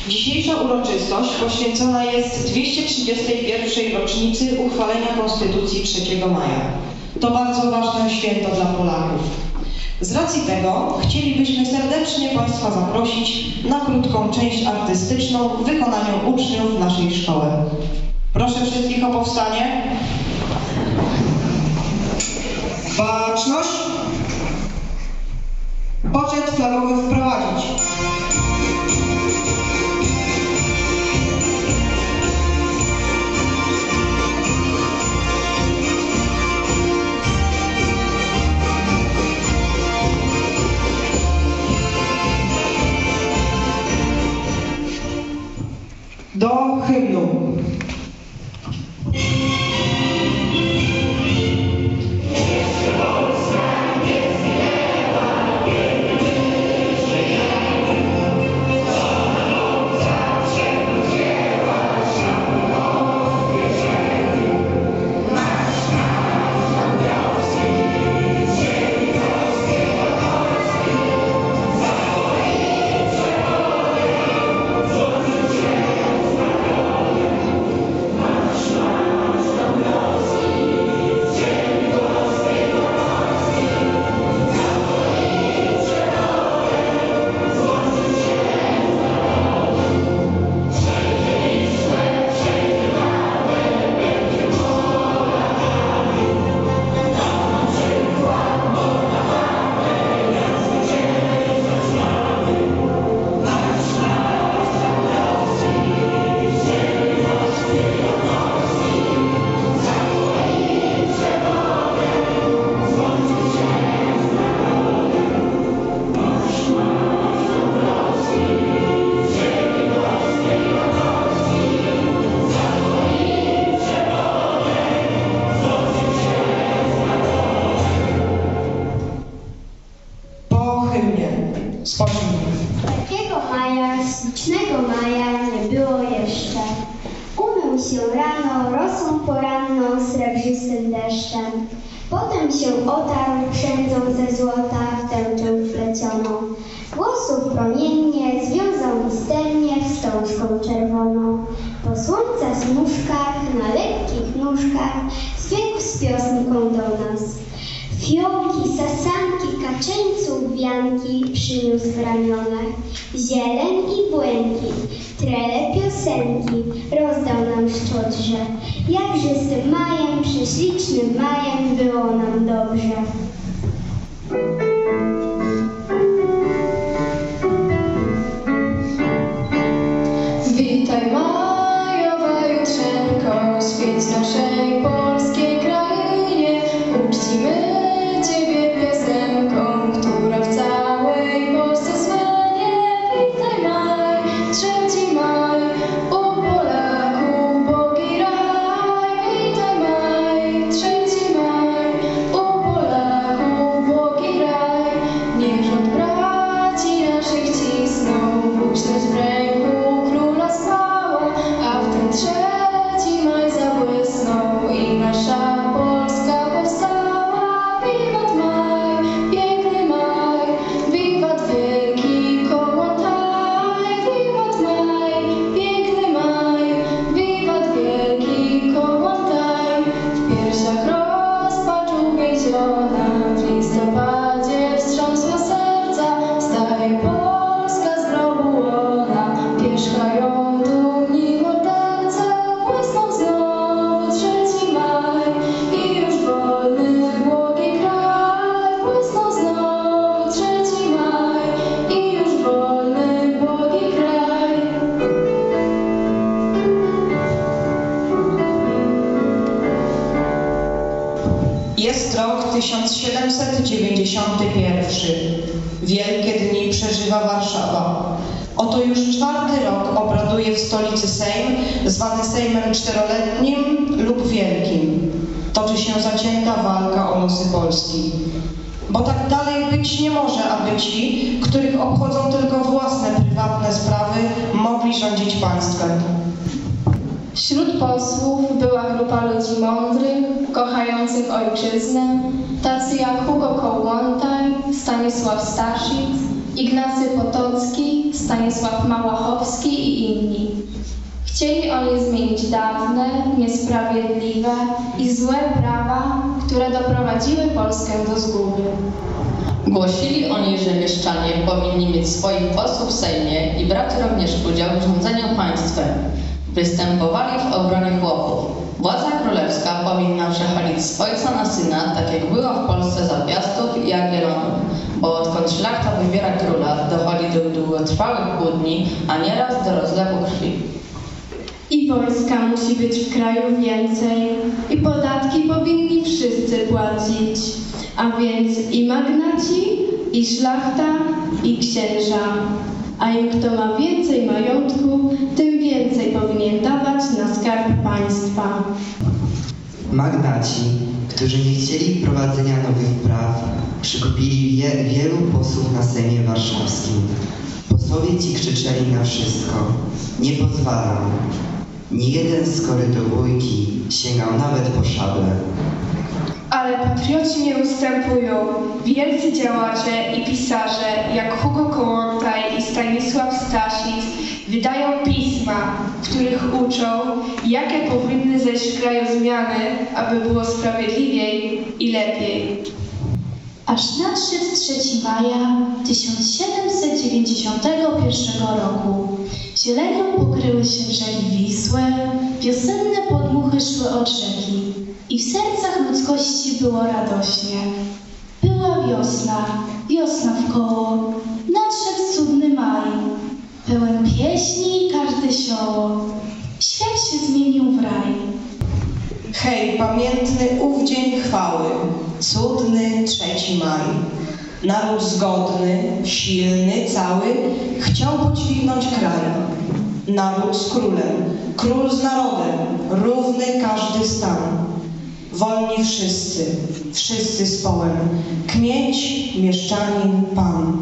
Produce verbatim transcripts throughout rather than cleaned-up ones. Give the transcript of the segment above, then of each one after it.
Dzisiejsza uroczystość poświęcona jest dwieście trzydziestej pierwszej rocznicy uchwalenia Konstytucji trzeciego maja. To bardzo ważne święto dla Polaków. Z racji tego chcielibyśmy serdecznie Państwa zaprosić na krótką część artystyczną w wykonaniu uczniów naszej szkoły. Proszę wszystkich o powstanie. Baczność. Poczet flagowy wprowadzić. Do hymnu. Takiego maja, ślicznego maja nie było jeszcze. Umył się rano rosą poranną srebrzystym deszczem. Potem się otarł przędzą ze złota w tęczę wplecioną. Włosów promiennie związał misternie wstążką czerwoną. Po słońca zmuszkach, na lekkich nóżkach zbiegł z piosenką do nas. Fiołki, sasanki, kaczyńców, wianki przyniósł w ramionach. Zieleń i błękit, trele piosenki rozdał nam szczodrze. Jakże z tym majem, prześlicznym majem było nam dobrze. Witaj majowa jutrzenko, świeć naszej polskiej krainie, uczcimy Ciebie piosenką, która w całej Polsce słynie. Witaj maj, trzeci maj, u Polaków bogi raj. Witaj maj, trzeci maj, u Polaków bogi raj. Niech rząd braci naszych cisnął, uczność w ręku króla spała, a w ten trzeci maj zabłysnął i nasza Polska powstała. Wiwat maj, piękny maj, wiwat wielki Kołłątaj. Wiwat maj, piękny maj, wiwat wielki Kołłątaj. W piersiach rozpacz uwięziona, w listopadzie wstrząsła serca, wstaje Polska z grobu łona, pierzchają dumni mordercy. Błysnął znowu trzeci maj i już wolny błogi kraj. Błysnął znowu trzeci maj i już wolny błogi kraj. Jest rok tysiąc siedemset dziewięćdziesiąty pierwszy. Wielkie dni przeżywa Warszawa. Oto już czwarty rok obraduje w stolicy Sejm, zwany Sejmem Czteroletnim lub Wielkim. Toczy się zacięta walka o losy Polski. Bo tak dalej być nie może, aby ci, których obchodzą tylko własne prywatne sprawy, mogli rządzić państwem. Wśród posłów była grupa ludzi mądrych, kochających ojczyznę, tacy jak Hugo Kołłątaj, Stanisław Staszic, Ignacy Potocki, Stanisław Małachowski i inni. Chcieli oni zmienić dawne, niesprawiedliwe i złe prawa, które doprowadziły Polskę do zguby. Głosili oni, że mieszczanie powinni mieć swoich posłów w Sejmie i brać również udział w rządzeniu państwem. Występowali w obronie chłopów. Władza królewska powinna przechodzić z ojca na syna, tak jak było w Polsce za Piastów i Jagiellonów, bo odkąd szlachta wybiera króla, dochodzi do długotrwałych kłótni, a nieraz do rozlewu krwi. I wojska musi być w kraju więcej, i podatki powinni wszyscy płacić, a więc i magnaci, i szlachta, i księża. A im kto ma więcej majątku, tym więcej powinien dawać na skarb państwa. Magnaci, którzy nie chcieli wprowadzenia nowych praw, przykupili wie, wielu posłów na Sejmie Warszawskim. Posłowie ci krzyczeli na wszystko: nie pozwalam. Nie jeden skory do bójki sięgał nawet po szablę. Ale patrioci nie ustępują. Wielcy działacze i pisarze jak Hugo Kołłątaj i Stanisław Staszic wydają pisma, w których uczą, jakie powinny zejść w kraju zmiany, aby było sprawiedliwiej i lepiej. Aż nadszedł trzeciego maja tysiąc siedemset dziewięćdziesiątego pierwszego roku. Zielenią pokryły się brzegi Wisły, wiosenne podmuchy szły od rzeki i w sercach ludzkości było radośnie. Była wiosna, wiosna wkoło, nadszedł cudny maj, pełen pieśni każde sioło. Świat się zmienił w raj. Hej, pamiętny ów dzień chwały, cudny trzeci maj. Naród zgodny, silny, cały, chciał podźwignąć kraj. Naród z królem, król z narodem, równy każdy stan. Wolni wszyscy, wszyscy z połem, kmieć, mieszczanin, pan.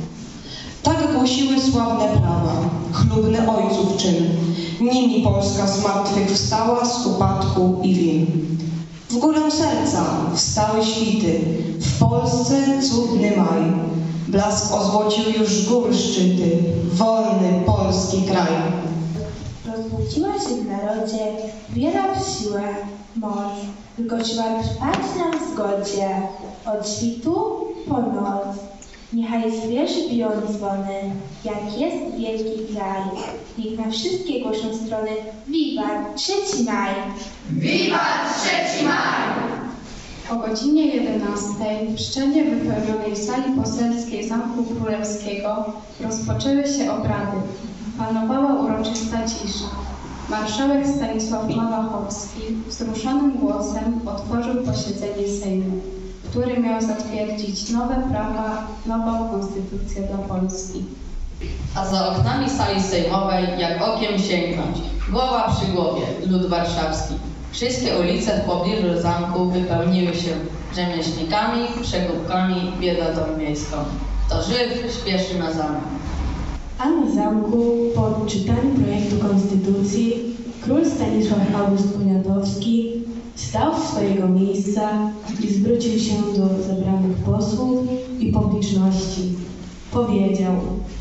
Tak głosiły sławne prawa, chlubny ojców czyn. Nimi Polska z martwych wstała z upadku i win. W górę serca wstały świty, w Polsce cudny maj. Blask ozłocił już gór szczyty, wolny polski kraj. Rozbudziła się w narodzie wiera w siłę, moc, wygodziła trwać nam w zgodzie, od świtu po noc. Niechaj z wieży biją dzwony, jak jest wielki kraj. Niech na wszystkie głoszą strony: Wiwat trzeci maj! Wiwat trzeci maj! O godzinie jedenastej w szczelnie wypełnionej sali poselskiej Zamku Królewskiego rozpoczęły się obrady. Panowała uroczysta cisza. Marszałek Stanisław Małachowski wzruszonym głosem otworzył posiedzenie Sejmu, który miał zatwierdzić nowe prawa, nową konstytucję dla Polski. A za oknami sali sejmowej, jak okiem sięgnąć, głowa przy głowie, lud warszawski. Wszystkie ulice w pobliżu zamku wypełniły się rzemieślnikami, przekupkami, biedatą miejską. To Żyd śpieszy na zamek. A na zamku, po odczytaniu projektu konstytucji, król Stanisław August Poniatowski stał z swojego miejsca i zwrócił się do zebranych posłów i publiczności. Powiedział: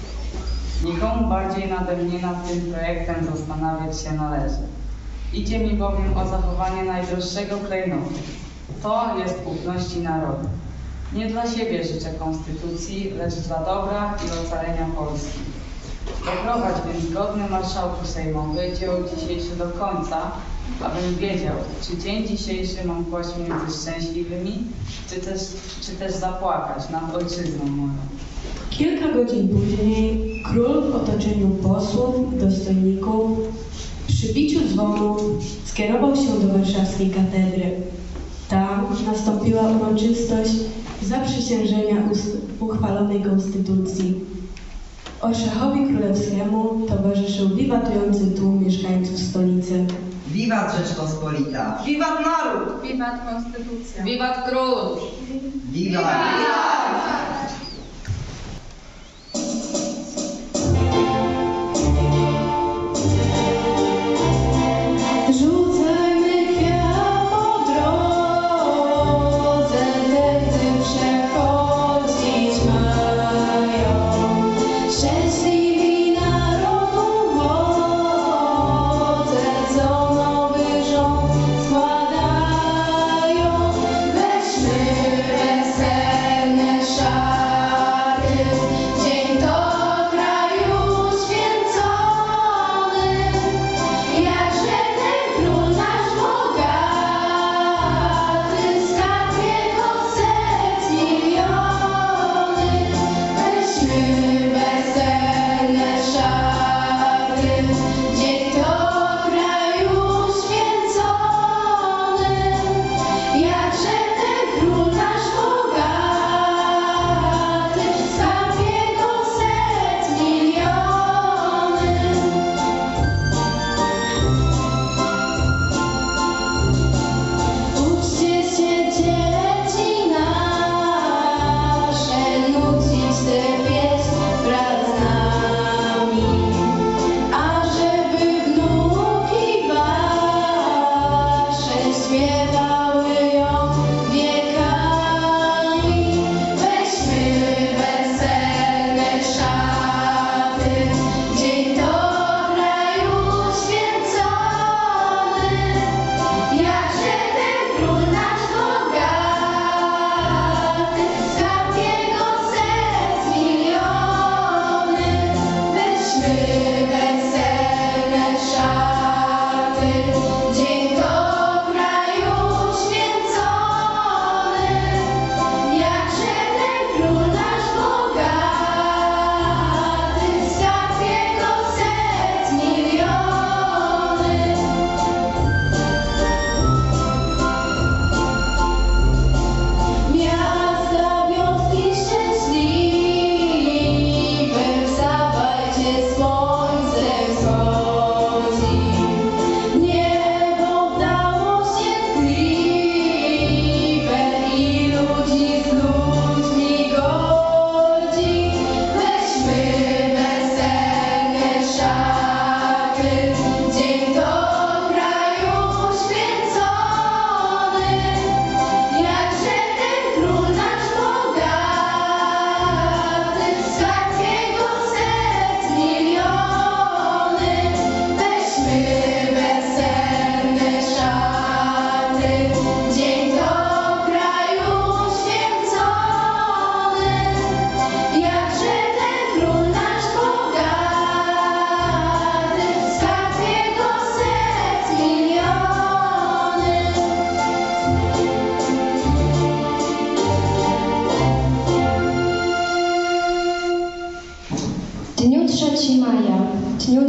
nikomu bardziej nade mnie nad tym projektem zastanawiać się należy. Idzie mi bowiem o zachowanie najdroższego klejnotu. To jest ufności narodu. Nie dla siebie życzę konstytucji, lecz dla dobra i ocalenia Polski. Doprowadź więc godny marszałku sejmowy dzieło dzisiejsze do końca, abym wiedział, czy dzień dzisiejszy mam kłaść między szczęśliwymi, czy też, czy też zapłakać nad ojczyzną moją. Kilka godzin później król w otoczeniu posłów, dostojników, przy biciu dzwonu skierował się do warszawskiej katedry. Tam nastąpiła uroczystość zaprzysiężenia uchwalonej konstytucji. Orszachowi Królewskiemu towarzyszył wiwatujący tłum mieszkańców stolicy. Wiwat Rzeczpospolita! Wiwat naród! Wiwat konstytucja! Wiwat król! Wiwat! Rzucajmy kwiat po drodze, te, gdy przechodzić mają.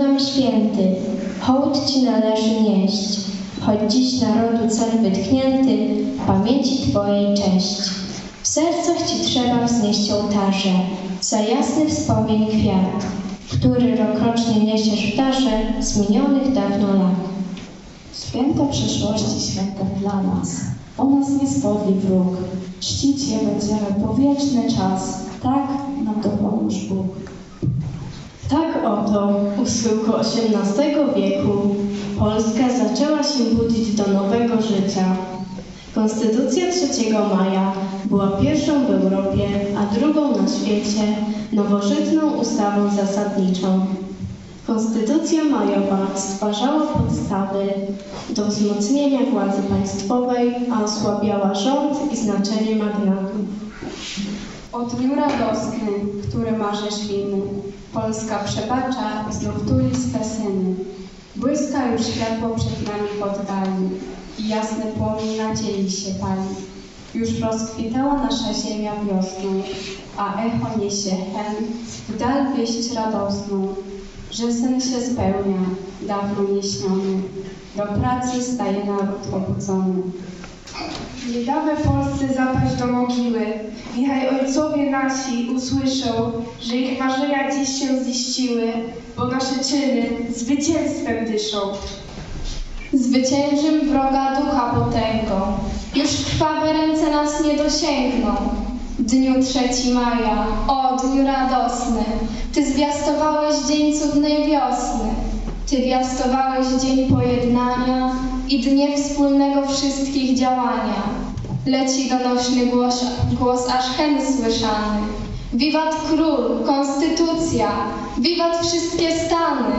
nam święty, hołd Ci należy nieść, choć dziś narodu cel wytknięty, w pamięci Twojej cześć. W sercach Ci trzeba wznieść ołtarze, za jasny wspomnień kwiat, który rokrocznie niesiesz w darze z minionych dawno lat. Święto przyszłości, święte dla nas, o nas nie spodli wróg. Czcić je będziemy po wieczny czas, tak nam dopomóż Bóg. Tak oto u schyłku osiemnastego wieku Polska zaczęła się budzić do nowego życia. Konstytucja trzeciego maja była pierwszą w Europie, a drugą na świecie nowożytną ustawą zasadniczą. Konstytucja majowa stwarzała podstawy do wzmocnienia władzy państwowej, a osłabiała rząd i znaczenie magnatów. O dniu radosnym, który marzysz winy, Polska przebacza i znów tuli swe syny. Błyska już światło przed nami w oddali i jasny płomień nadziei się pali. Już rozkwitała nasza ziemia wiosną, a echo niesie hen w dal wieść radosną, że sen się spełnia, dawno nieśniony. Do pracy staje naród obudzony. Nie damy Polsce zapaść do mogiły. Niechaj ojcowie nasi usłyszą, że ich marzenia dziś się ziściły, bo nasze czyny zwycięstwem dyszą. Zwyciężym wroga ducha potęgą, już krwawe ręce nas nie dosięgną. W dniu trzeciego maja, o dniu radosny, Ty zwiastowałeś dzień cudnej wiosny. Ty wiastowałeś dzień pojednania i dnie wspólnego wszystkich działania. Leci donośny głos, głos aż hen słyszany. Wiwat król, konstytucja, wiwat wszystkie stany.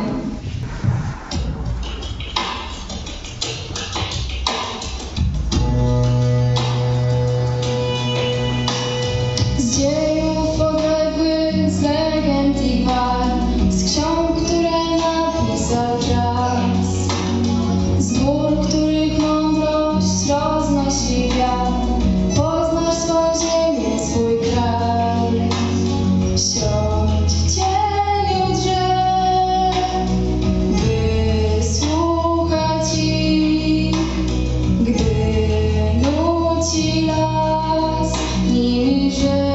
Z dziejów odległych, z legend i war, z ksiąg, które napisał czas, z gór, których mądrość roznosi wiatr, poznasz swą ziemię, swój kraj. Siądź w cieniu drzew, by słuchać ich, gdy nuci las nimi żej.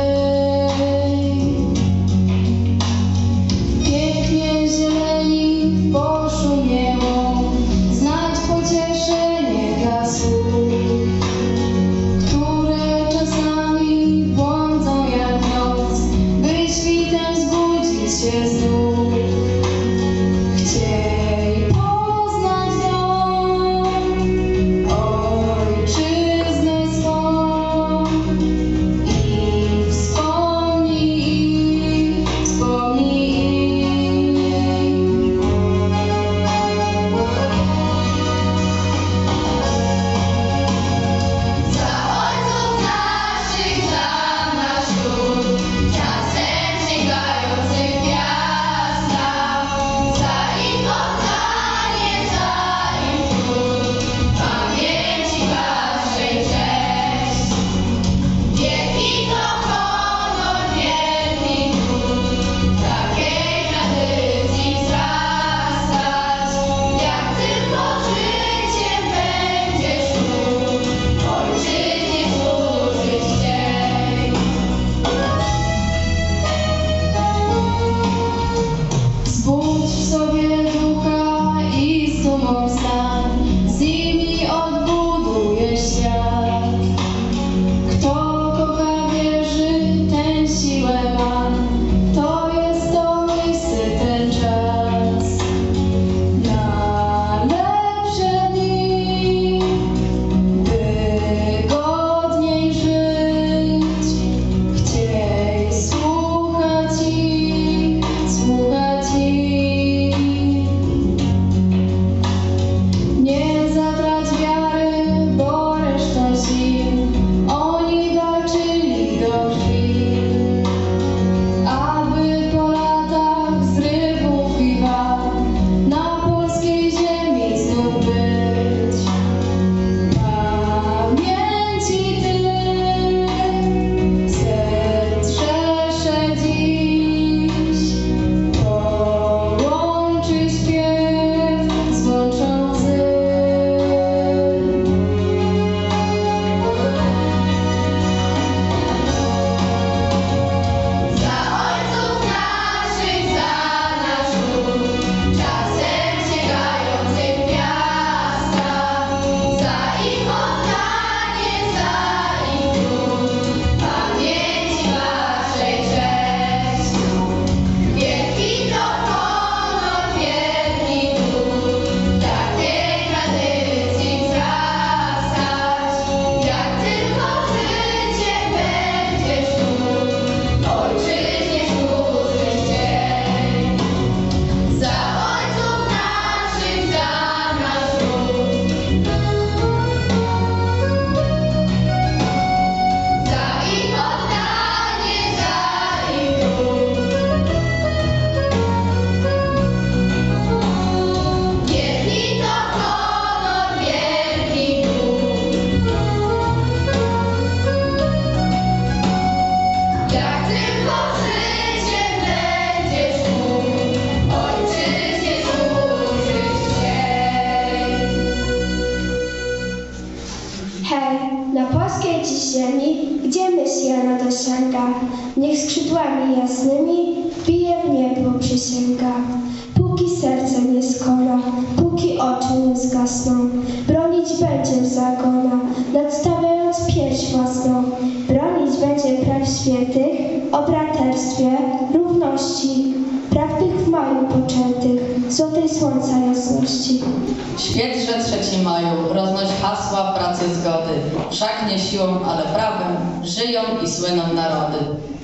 Pięknie zieleni w poszumiało, znać pocieszenie dla słów, które czasami błądzą jak noc, by świtem zbudzić się znów. Chciej poznać dom, ojczyznę swą i wspomnij, wspomnij Za ojców naszych, za nasz lud, czasem sięgających gwiazd nam, za ich ściąga, niech skrzydłami jasnymi wbije w niebo przysięga. Póki serce nie skona, póki oczy nie zgasną, bronić będzie zagona, nadstawiając pierś własną. Bronić będzie praw świętych o braterstwie, równości, praw tych w maju poczętych, złotej słońca jasności. Świetrze trzeci maju, roznoś hasła pracy zgody, wszak nie siłą, ale prawem, żyją i słyną narody.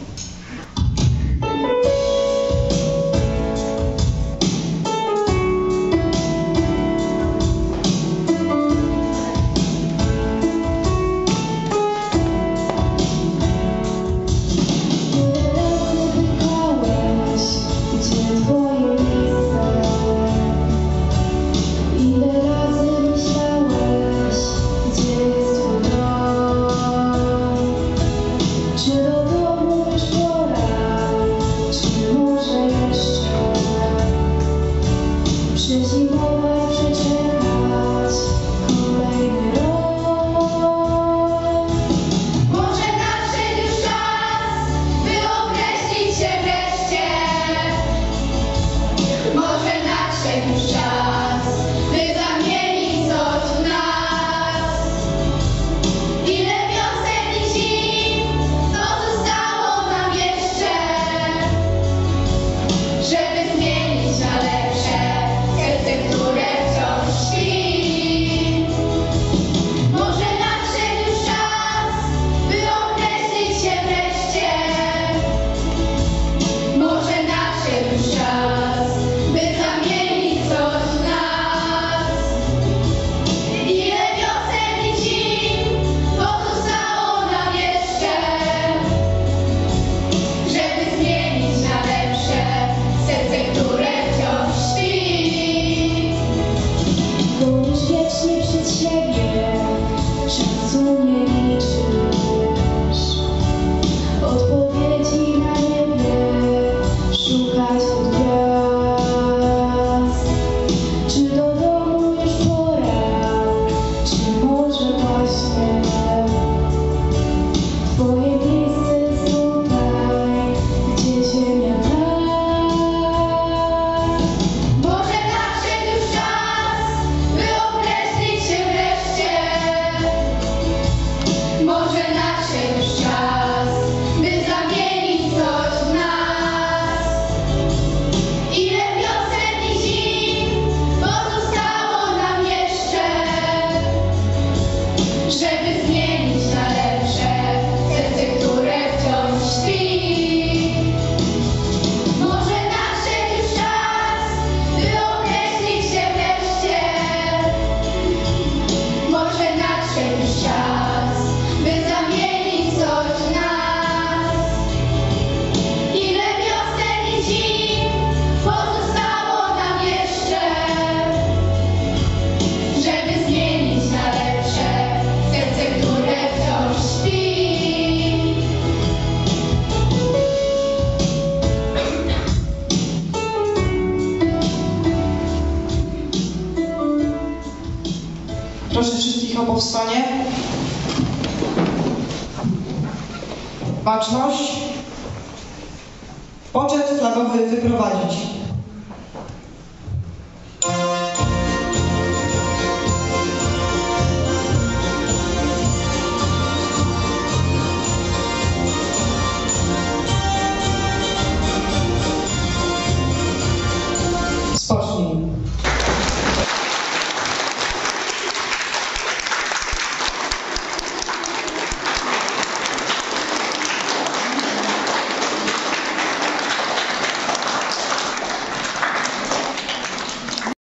Proszę wszystkich o powstanie. Baczność. Poczet flagowy wyprowadzić.